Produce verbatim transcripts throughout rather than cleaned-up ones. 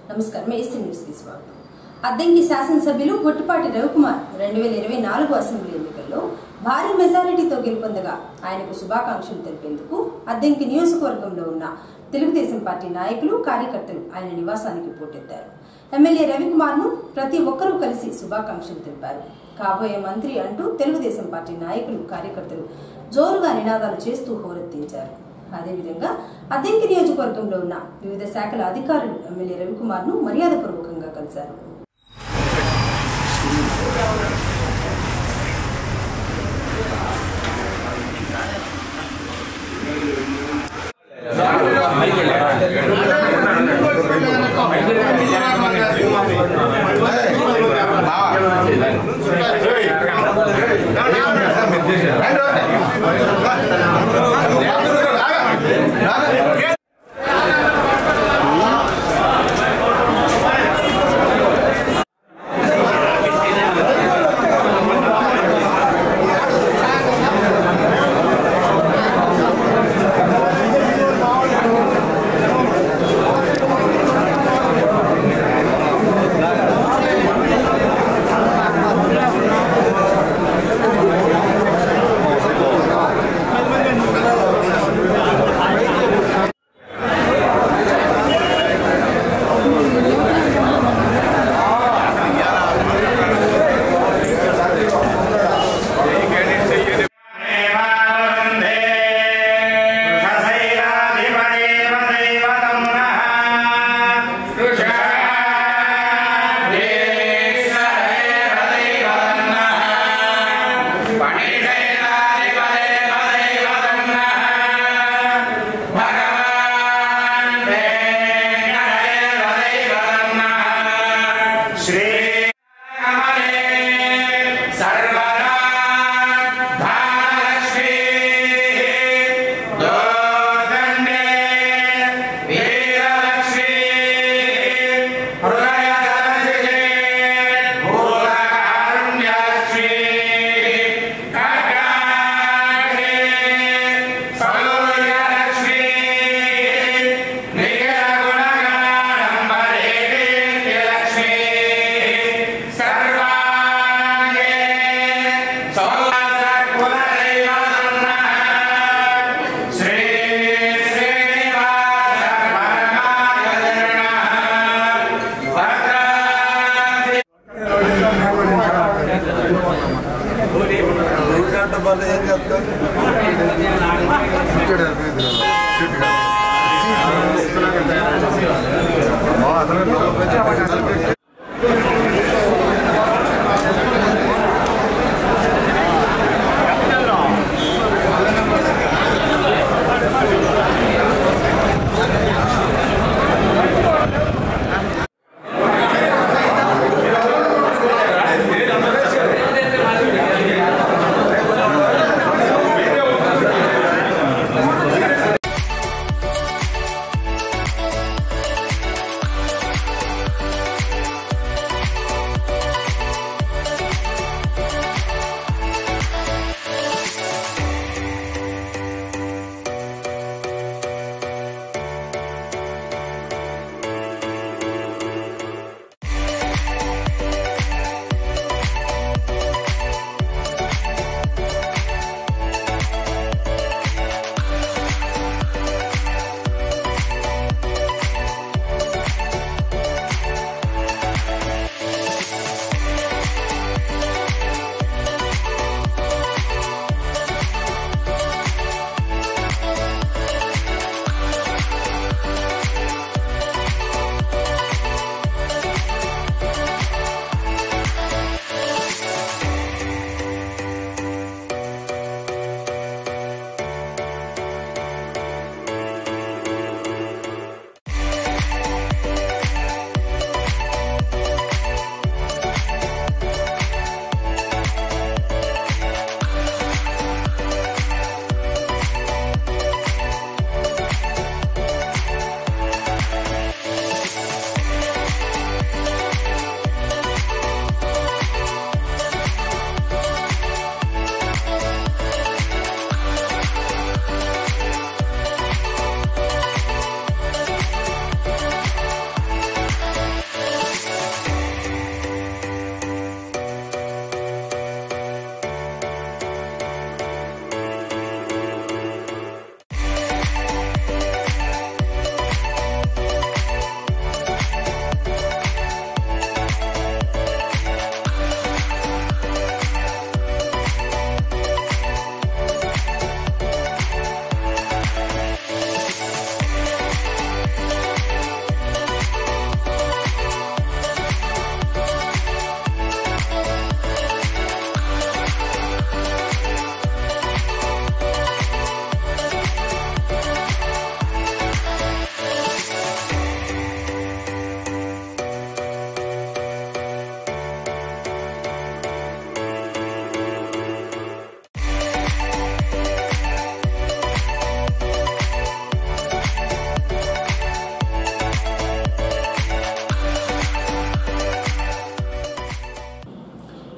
నమస్కారం AC news కి స్వాగతం. అద్దంకి శాసనసభ్యులు గుట్టిపాటి రవికుమార్ రెండు వేల ఇరవై నాలుగు అసెంబ్లీ ఎన్నికల్లో భారీ మెజారిటీతో గెలుపొందగా ఆయనకు శుభాకాంక్షలు తెలిపేందుకు అద్దంకి నియోజకవర్గంలో ఉన్న తెలుగుదేశం పార్టీ నాయకులు కార్యకర్తలు ఆయన నివాసానికి పోటెత్తారు. ఎమ్మెల్యే రవికుమార్ ను ప్రతి ఒక్కరూ కలిసి శుభాకాంక్షలు తెలిపారు. కాబోయే మంత్రి అంటూ తెలుగుదేశం పార్టీ నాయకులు కార్యకర్తలు జోరుగా నినాదాలు చేస్తూ హోరెత్తించారు. అదేవిధంగా అద్దంకి నియోజకవర్గంలో ఉన్న వివిధ శాఖల అధికారులు ఎమ్మెల్యే రవికుమార్ ను మర్యాదపూర్వకంగా కలిశారు.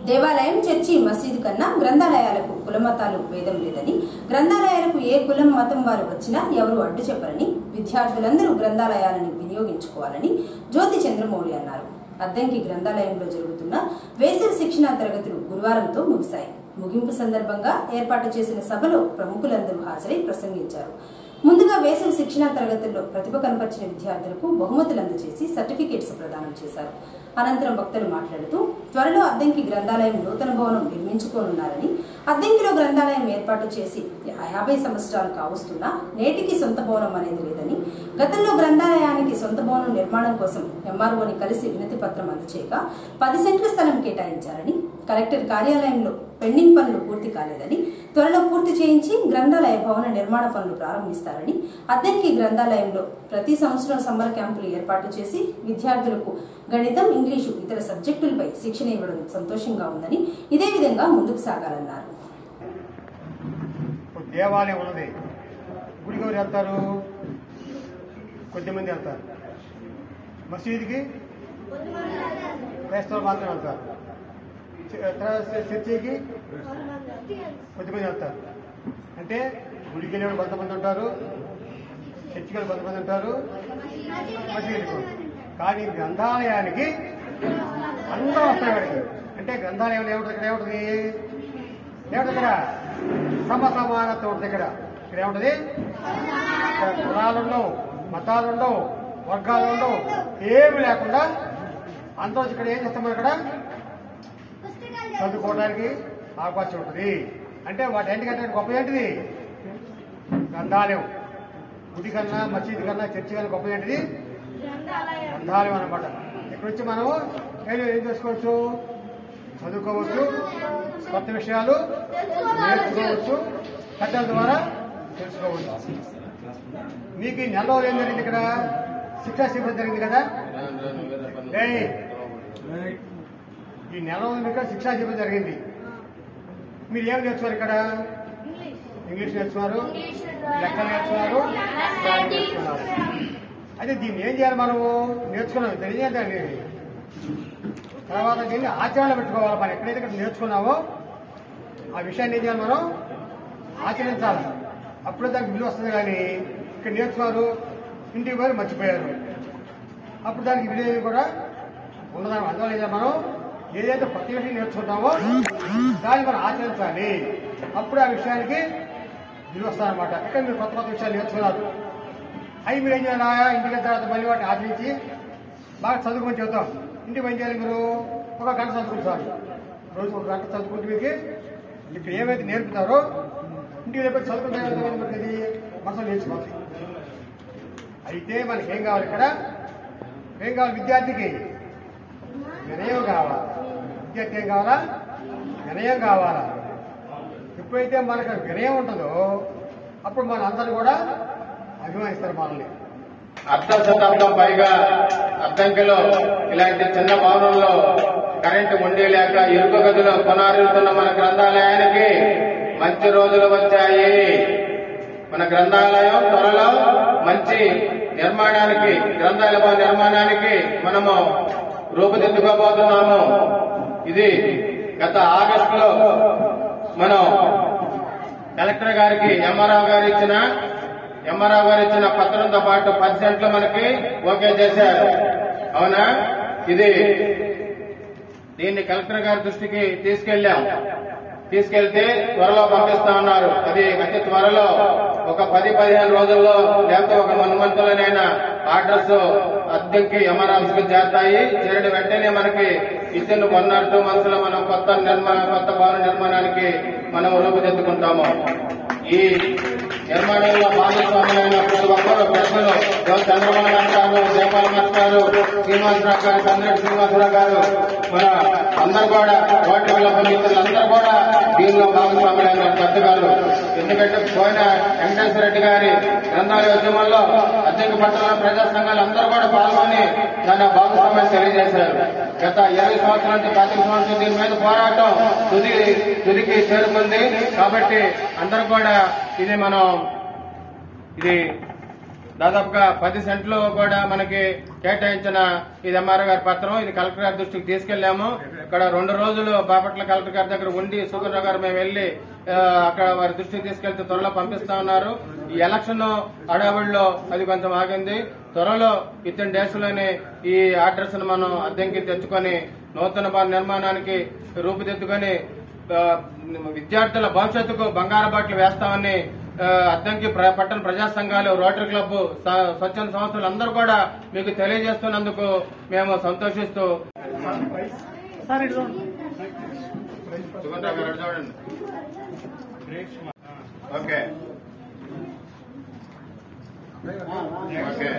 దేవాలయం, చర్చి, మసీదు కన్నా గ్రంథాలయాలకు కులమతాలు భేదం లేదని, గ్రంథాలయాలకు ఏ కులం మతం వారు వచ్చినా ఎవరు అడ్డు చెప్పరని, విద్యార్థులందరూ గ్రంథాలయాలను వినియోగించుకోవాలని జ్యోతి చంద్రమౌళి అన్నారు. అద్దంకి గ్రంథాలయంలో జరుగుతున్న వేసవి శిక్షణా తరగతులు గురువారంతో ముగిశాయి. ముగింపు సందర్భంగా ఏర్పాటు చేసిన సభలో ప్రముఖులందరూ హాజరై ప్రసంగించారు. ముందుగా వేసవి శిక్షణా తరగతుల్లో ప్రతిభ కనపరిచిన విద్యార్థులకు బహుమతులు అందజేసి సర్టిఫికేట్స్ ప్రదానం చేశారు. అనంతరం వక్తలు మాట్లాడుతూ త్వరలో అద్దంకి గ్రంథాలయం నూతన భవనం నిర్మించుకోనున్నారని, అద్దంకిలో గ్రంథాలయం ఏర్పాటు చేసి యాభై సంవత్సరాలు కావస్తున్నా నేటికి సొంత భవనం అనేది లేదని, గతంలో గ్రంథాలయానికి సొంత భవనం నిర్మాణం కోసం ఎంఆర్ఓని కలిసి వినతి పత్రం అందచేయగా పది సెంట్ల స్థలం కేటాయించారని, కలెక్టర్ కార్యాలయంలో పెండింగ్ పనులు పూర్తి కాలేదని, త్వరలో పూర్తి చేయించి గ్రంథాలయ భవన నిర్మాణ పనులు ప్రారంభిస్తారని, అద్దంకి గ్రంథాలయంలో ప్రతి సంవత్సరం సమ్మర్ క్యాంపులు ఏర్పాటు చేసి విద్యార్థులకు గణితం, ఇంగ్లీషు, ఇతర సబ్జెక్టులపై శిక్షణ ఇవ్వడం సంతోషంగా ఉందని, ఇదే విధంగా ముందుకు సాగాలన్నారు. దేవాలయం ఉన్నది, గుడికి ఎవరు వెళ్తారు? కొద్దిమంది వెళ్తారు. మసీదుకి క్రైస్తవులు మాత్రం వెళ్తారు. చర్చికి కొద్దిమంది వెళ్తారు. అంటే గుడికి వెళ్ళేవాడు కొంతమంది ఉంటారు, చర్చికి వెళ్ళి కొంతమంది ఉంటారు, మసీదుకి. కానీ గ్రంథాలయానికి అందరూ వస్తారు ఇక్కడికి. అంటే గ్రంథాలయం ఏమిటి? ఇక్కడ ఏమిటది? ఏమిటి ఇక్కడ? సమసమానత ఉంటుంది. ఇక్కడ ఇక్కడ ఏముంటది? ఇక్కడ కులాలుండవు, మతాలుండవు, వర్గాలుండవు, ఏమి లేకుండా అందరూ ఇక్కడ ఏం చేస్తాం? ఇక్కడ చదువుకోవడానికి అవకాశం ఉంటుంది. అంటే వాటి ఏంటికంటే గొప్ప ఏంటిది? గ్రంథాలయం. గుడి కన్నా, మసీదు కన్నా, చర్చి కన్నా గొప్ప ఏంటిది? గ్రంథాలయం అన్నమాట. ఇక్కడ నుంచి మనం ఏం చేసుకోవచ్చు? చదువుకోవచ్చు, కొత్త విషయాలు నేర్చుకోవచ్చు, కథల ద్వారా తెలుసుకోవచ్చు. మీకు ఈ నెల రోజులు ఏం జరిగింది? ఇక్కడ శిక్షా శిబిరం జరిగింది కదా. ఈ నెల రోజులు మీకు శిక్షా శిబిరం జరిగింది. మీరు ఏం నేర్చుకున్నారు? ఇక్కడ ఇంగ్లీష్ నేర్చుకున్నారు, లెక్కలు నేర్చుకున్నారు, నేర్చుకున్నారు. అయితే దీన్ని ఏం చేయాలి? మనము నేర్చుకున్నాం, తెలియజేయండి. తర్వాత దీన్ని ఆచరణలో పెట్టుకోవాలి. మనం ఎక్కడైతే ఇక్కడ నేర్చుకున్నామో ఆ విషయాన్ని ఏం చేయాలి? మనం ఆచరించాలి. అప్పుడే దానికి విలువ వస్తుంది. కానీ ఇక్కడ నేర్చుకున్నారు, ఇంటికి పోయి మర్చిపోయారు, అప్పుడు దానికి విలువ కూడా ఉండదు. అందువల్ల మనం ఏదైతే ప్రతి విషయం నేర్చుకుంటామో దాన్ని మనం ఆచరించాలి. అప్పుడు ఆ విషయానికి విలువ వస్తారనమాట. ఇక్కడ మీరు కొత్త కొత్త విషయాలు నేర్చుకున్నారు, అవి మీరు ఏం చేయాలా? ఇంటికి వెళ్ళిన తర్వాత మళ్ళీ వాటిని ఆచరించి బాగా చదువుకొని చెబుతాం. ఇంటికి ఏం చేయాలి? మీరు ఒక గంట చదువుకుంటారు. రోజు ఒక గంట చదువుకుంటే మీకు ఇక్కడ ఏమైతే నేర్పుతారో ఇంటికి రేపు చదువుకుంటే మనకి మనసు నేర్చుకోవాలి. అయితే మనకి ఏం కావాలి? ఇక్కడ ఏం కావాలి? విద్యార్థికి వినయం కావాలి. విద్యార్థి ఏం కావాలా? వినయం కావాలా. ఎప్పుడైతే మనకు వినయం ఉంటుందో అప్పుడు మన అందరూ కూడా అభిమానిస్తారు మనల్ని. అర్ధ శతాబ్దం పైగా అద్దంకిలో ఇలాంటి చిన్న భవనంలో కరెంటు ఉండి లేక ఇరుకు గదిలో కొనారుతున్న మన గ్రంథాలయానికి మంచి రోజులు వచ్చాయి. మన గ్రంథాలయం త్వరలో మంచి నిర్మాణానికి, గ్రంథాలయ నిర్మాణానికి మనము రూపుదిద్దుకోబోతున్నాము. ఇది గత ఆగస్టులో మనం కలెక్టర్ గారికి ఎంఆర్ఓ గారు ఇచ్చిన ఎంఆర్ఓ గారు ఇచ్చిన పత్రంతో పాటు పది సెంట్లు మనకి ఓకే చేశారు. అవునా? ఇది దీన్ని కలెక్టర్ గారి దృష్టికి తీసుకెళ్లాం. తీసుకెళ్తే త్వరలో పంపిస్తా ఉన్నారు. అది అతి త్వరలో ఒక పది పదిహేను రోజుల్లో లేకపోతే ఒక వన్ మంత్ లోనైనా ఆర్డర్స్ అద్దెకి ఎంఆర్ఆర్స్ కి చేరతాయి. చేరిన వెంటనే మనకి ఇచ్చిన వన్ ఆర్ టూ మంత్స్ లో మనం కొత్త నిర్మాణ కొత్త భవన నిర్మాణానికి మనం రూపుదిద్దుకుంటాము. ఈ నిర్మాణంలో భాగస్వాములైన ప్రతి ఒక్కరు పెద్దలు చంద్రబాబు నాయుడు గారు, జయపాల్ గారు, శ్రీనివాసరావు గారు, కన్నెడు శ్రీనివాసరావు గారు, మన అందరూ కూడా ఓటు వల్ల మిత్రులందరూ కూడా దీనిలో భాగస్వాములైన పెద్దగారు. ఎందుకంటే పోయిన వెంకటేశ్వర రెడ్డి గారి గ్రంథాలయ ఉద్యమంలో అద్దెకి పట్టణ ప్రజా సంఘాలు అందరూ కూడా పాల్గొని దాని భాగస్వామ్యాన్ని తెలియజేశారు. గత ఇరవై సంవత్సరాల నుంచి పాతిక సంవత్సరం దీని మీద పోరాటం తుది తుదికి చేరుకుంది. కాబట్టి అందరూ కూడా ఇది మనం ఇది దాదాపుగా పది సెంట్లు కూడా మనకి కేటాయించిన ఇది ఎంఆర్ఓ గారి పత్రం. ఇది కలెక్టర్ గారి దృష్టికి తీసుకెళ్లాము. ఇక్కడ రెండు రోజులు బాపట్ల కలెక్టర్ గారి దగ్గర ఉండి సుగంధ గారు మేము వెళ్లి అక్కడ వారి దృష్టికి తీసుకెళ్తే త్వరలో పంపిస్తా ఉన్నారు. ఈ ఎలక్షన్ అడవుల్లో అది కొంచెం ఆగింది. త్వరలో విత్ ఇన్ డేస్ లోనే ఈ ఆర్డర్స్ ను మనం అద్దెకి తెచ్చుకొని నూతన భవన నిర్మాణానికి రూపుదిద్దుకొని విద్యార్థుల భవిష్యత్తుకు బంగారు బాటలు వేస్తామని అద్దంకి పట్టణ ప్రజా సంఘాలు, రోటరీ క్లబ్, స్వచ్ఛంద సంస్థలు అందరూ కూడా మీకు తెలియజేస్తున్నందుకు మేము సంతోషిస్తూ చూడండి. ఓకే ఓకే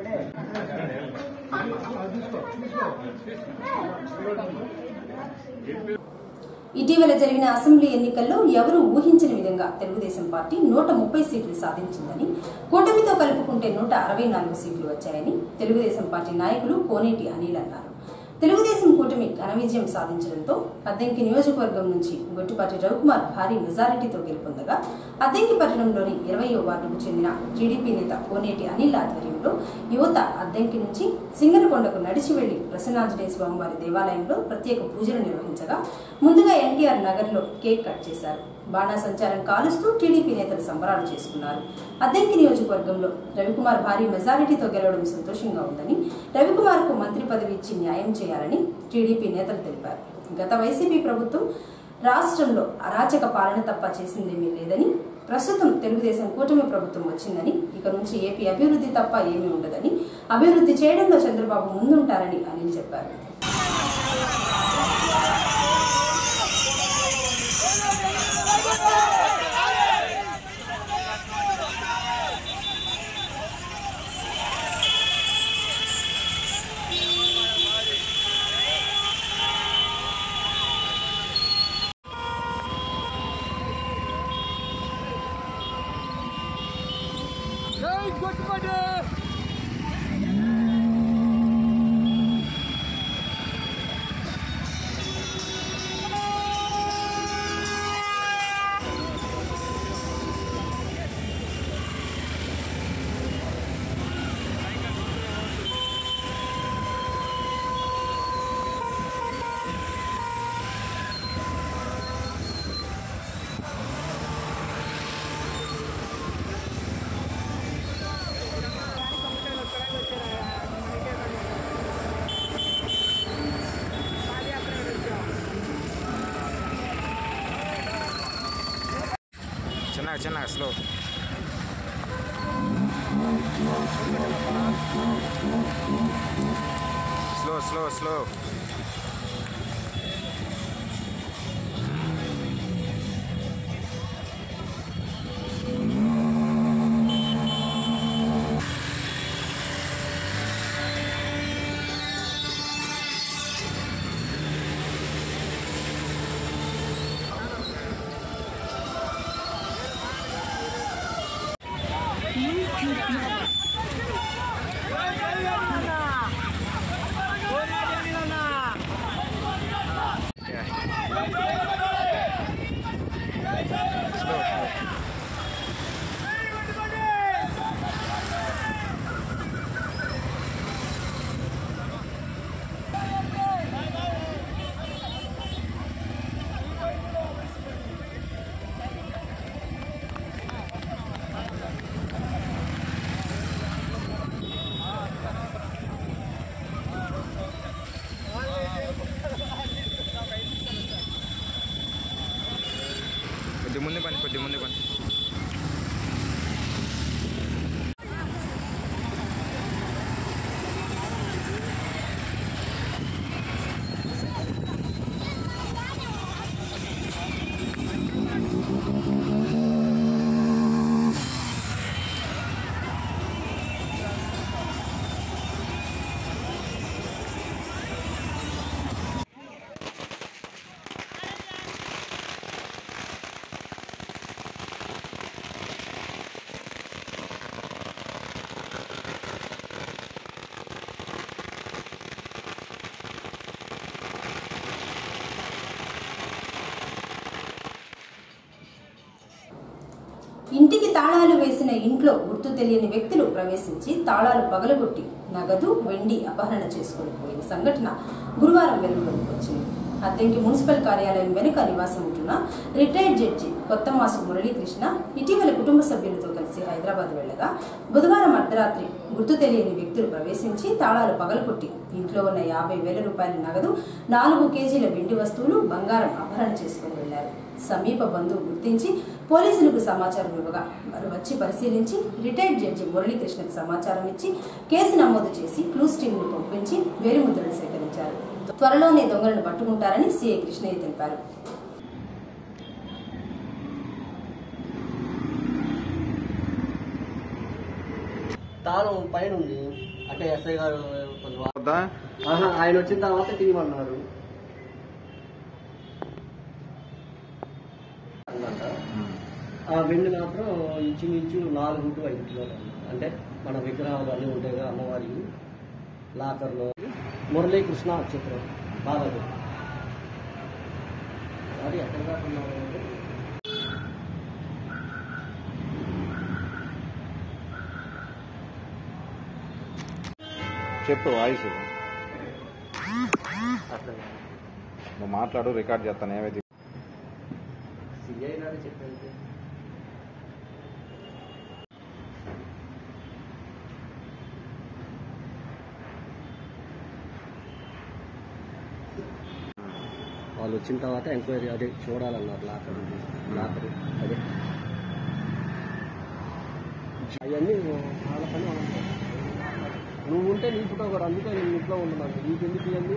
ఇటీవల జరిగిన అసెంబ్లీ ఎన్నికల్లో ఎవరూ ఊహించని విధంగా తెలుగుదేశం పార్టీ నూట ముప్పై సీట్లు సాధించిందని, కూటమితో కలుపుకుంటే నూట అరవై నాలుగు సీట్లు వచ్చాయని తెలుగుదేశం పార్టీ నాయకులు కోనేటి అనిల్ అన్నారు. తెలుగుదేశం కూటమి ఘన విజయం సాధించడంతో అద్దంకి నియోజకవర్గం నుంచి గొట్టిపాటి రవికుమార్ భారీ మెజారిటీతో గెలుపొందగా, అద్దంకి పట్టణంలోని ఇరవయో వార్డుకు చెందిన టీడీపీ నేత కోనేటి అనిల్ ఆధ్వర్యంలో యువత అద్దంకి నుంచి సింగనకొండకు నడిచి వెళ్లి ప్రసన్నాంజనేయ స్వామివారి దేవాలయంలో ప్రత్యేక పూజలు నిర్వహించగా, ముందుగా ఎన్టీఆర్ నగర్ లో కేక్ కట్ చేశారు. బాణాసంచారం కాలుస్తూ టీడీపీ నేతలు సంబరాలు చేసుకున్నారు. అద్దంకి నియోజకవర్గంలో రవికుమార్ భారీ మెజారిటీతో గెలవడం సంతోషంగా ఉందని, రవికుమార్ కు మంత్రి పదవి ఇచ్చి న్యాయం చేయాలని టీడీపీ నేతలు తెలిపారు. గత వైసీపీ ప్రభుత్వం రాష్ట్రంలో అరాచక పాలన తప్ప చేసిందేమీ లేదని, ప్రస్తుతం తెలుగుదేశం కూటమి ప్రభుత్వం వచ్చిందని, ఇక నుంచి ఏపీ అభివృద్ధి తప్ప ఏమీ ఉండదని, అభివృద్ధి చేయడంలో చంద్రబాబు ముందుంటారని అనిల్ చెప్పారు. చిన్నగా చిన్నగా slow slow slow slow Go, ఇంటికి తాళాలు వేసిన ఇంట్లో గుర్తు తెలియని వ్యక్తులు ప్రవేశించి తాళాలు పగలగొట్టి నగదు వెండి అపహరణ చేసుకుని పోయిన సంఘటన గురువారం వెలుగులోకి వచ్చింది. అద్దెంకి మున్సిపల్ కార్యాలయం వెనుక నివాసం ఉంటున్న రిటైర్డ్ జడ్జి కొత్తమాసు మురళీకృష్ణ ఇటీవల కుటుంబ సభ్యులతో కలిసి హైదరాబాద్ వెళ్లగా బుధవారం అర్ధరాత్రి గుర్తు తెలియని వ్యక్తులు ప్రవేశించి తాళాలు పగలకొట్టి ఇంట్లో ఉన్న యాభై వేల రూపాయల నగదు, నాలుగు కేజీల వెండి వస్తువులు, బంగారం అపహరణ చేసుకుని వెళ్లారు. సమీప బంధువు గుర్తించి పోలీసులకు సమాచారం ఇవ్వగా వారు వచ్చి పరిశీలించి రిటైర్డ్ జడ్జి మురళీకృష్ణకు సమాచారం ఇచ్చి కేసు నమోదు చేసి క్లూస్ టీమ్ ను పంపించి వేలిముద్రలు సేకరించారు. త్వరలోనే దొంగలను పట్టుకుంటారని సీఐ కృష్ణయ్య తెలిపారు. తాళం పైన ఉంది అంటే ఎస్ఐ గారు ఆయన వచ్చిన తర్వాత తీయమన్నారు. ఆ వెండి మాత్రం ఇంచుమించు నాలుగు టు ఐదు కిలోలు అంటే మన విగ్రహాలు అన్నీ ఉంటాయి కదా అమ్మవారి లాకర్లో. మురళీకృష్ణ చిత్రం బాగా అది ఎక్కడ కాకుండా చెప్పు వాయిస్ నువ్వు మాట్లాడు, రికార్డ్ చేస్తాను. ఏమైతే సిఐ గారు చెప్పండి. వాళ్ళు వచ్చిన తర్వాత ఎంక్వైరీ అదే చూడాలన్నారు. లాకర్ లాకర్ అదే అవన్నీ వాళ్ళ పని ఉంటాయి. నువ్వు ఉంటే నీ ఫోటో కూడా అందుకే నేను ఇంట్లో ఉన్నాను. నీకెందుకు ఇవన్నీ?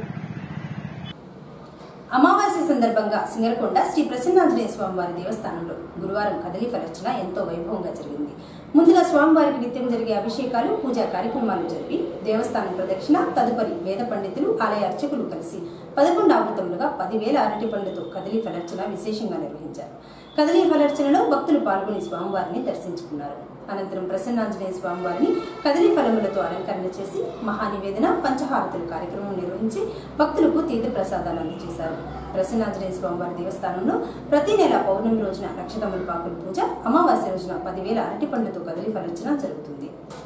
అమావాస్య సందర్భంగా సింగరకొండ శ్రీ ప్రసన్నాంజనేయ స్వామివారి దేవస్థానంలో గురువారం కదలి ఫలర్చన ఎంతో వైభవంగా జరిగింది. ముందుగా స్వామివారికి నిత్యం జరిగే అభిషేకాలు, పూజా కార్యక్రమాలు జరిపి దేవస్థానం ప్రదక్షిణ, తదుపరి వేద పండితులు, ఆలయ అర్చకులు కలిసి పదకొండు ఆవృతములుగా పదివేల అరటి పండ్లతో కదలి ఫలర్చన విశేషంగా నిర్వహించారు. కదలి ఫలర్చనలో భక్తులు పాల్గొని స్వామివారిని దర్శించుకున్నారు. అనంతరం ప్రసన్నాంజనేయ స్వామివారిని కదలి ఫలములతో అలంకరణ చేసి మహానివేదన, పంచహారతులు కార్యక్రమం నిర్వహించి భక్తులకు తీర్థ ప్రసాదాలు అందజేశారు. ప్రసన్నాంజనేయ స్వామివారి దేవస్థానంలో ప్రతి నెల పౌర్ణమి రోజున లక్షతమలపాకుల పూజ, అమావాస్య రోజున పదివేల అరటి పండ్లతో కదలి ఫలర్చన జరుగుతుంది.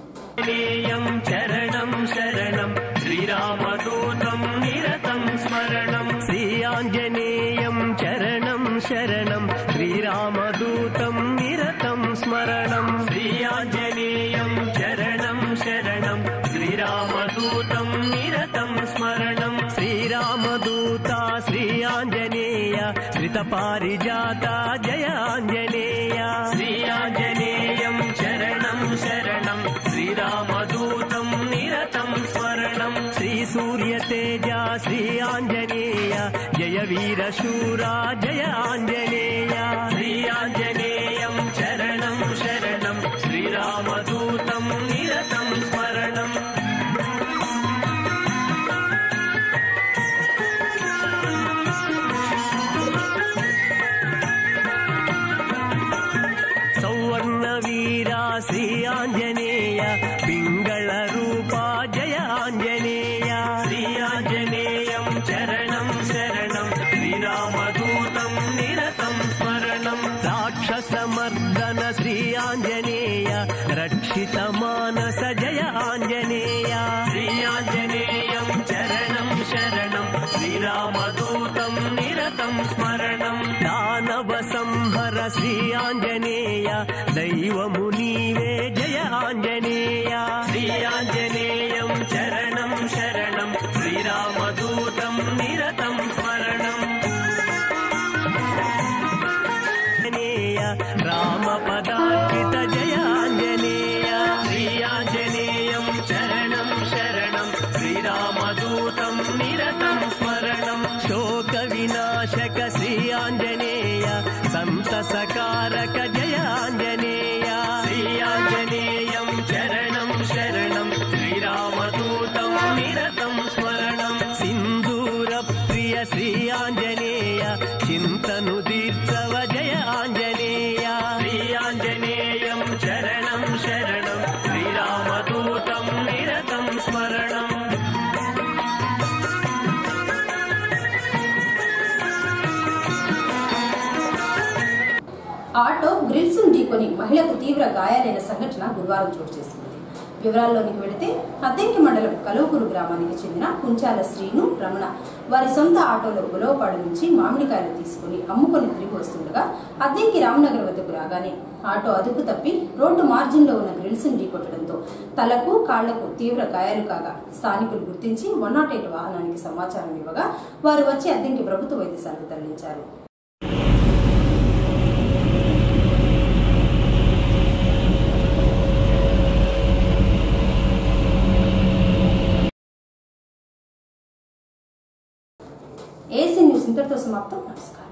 శరణం శరణం శ్రీరామదూతం నిరతం స్మరణం శ్రీ ఆంజనేయం చరణం శరణం శ్రీరామదూతం నిరతం స్మరణం శ్రీ ఆంజనేయం చరణం శరణం శ్రీరామదూతం నిరతం స్మరణం శ్రీరామదూత శ్రీ ఆంజనేయ శ్రిత పారిజాత జయ ఆంజనేయ శ్రీ ఆంజనేయం చరణం శరణం శ్రీరామదూతం నిరతం స్మరణం శ్రీ సూర్య తేజ శ్రీ ఆంజనేయ జయ వీర శూరా జయ ఆంజనేయ శ్రీ ఆంజనేయం చరణం శరణం శ్రీరామదూతం నిరతం స్మరణం సౌవర్ణ వీరా శ్రీ ఆంజనేయ పింగళ రూపా జయ ఆంజనేయ శ్రీ ఆంజనేయం చరణం శరణం శ్రీరామదూతం నిరతం స్మరణం రాక్షసమర్దన శ్రీ ఆంజనేయ రక్షిత మానస జయ ఆంజనేయ శ్రీ ఆంజనేయం చరణం శరణం శ్రీరామదూతం నిరతం స్మరణం దానవ సంహర శ్రీ ఆంజనేయ దైవము నీవే జయ ఆంజనేయ శ్రీ ఆంజనేయం చరణం శరణం శ్రీరామదూతం నిరతం స్మరణం రామ పదార్పిత జయ ఆంజనేయ శ్రీ ఆంజనేయం చరణం శరణం శ్రీరామదూతం నిరతం స్మరణం శోక వినాశక శ్రీ ఆంజనేయ సంతసకారక జయ ఆంజనేయ శ్రీ ఆంజనేయం చరణం శరణం శ్రీరామదూతం నిరతం స్మరణం సింధూర ప్రియ శ్రీ ఆంజనేయ చింతను దీర్ఘవ జయ ఆంజనేయ శ్రీ ఆంజనేయం చరణం శరణం శ్రీరామదూతం నిరతం స్మరణం ఆటో గ్రిల్స్ ఢీ ఢీకొని మహిళకు తీవ్ర గాయాలైన సంఘటన గురువారం చోటు చేసుకుంది. వివరాల్లోనికి వెళితే అద్దెంకి మండలం కలువుకూరు గ్రామానికి చెందిన కుంచాల శ్రీను రమణ వారి సొంత ఆటోలో గొలవపాడు నుంచి మామిడికాయలు తీసుకుని అమ్ముకొని తిరిగి వస్తుండగా అద్దెంకి రామనగర్ వద్దకు రాగానే ఆటో అదుపు తప్పి రోడ్డు మార్జిన్ లో ఉన్న గ్రిల్స్ ని ఢీకొట్టడంతో తలకు కాళ్లకు తీవ్ర గాయాలు కాగా స్థానికులు గుర్తించి వన్ నాట్ ఎయిట్ వాహనానికి సమాచారం ఇవ్వగా వారు వచ్చి అద్దెంకి ప్రభుత్వ వైద్యశాలకు తరలించారు. ఏసీ న్యూస్ ఇంతటితో సమాప్తం. నమస్కారం.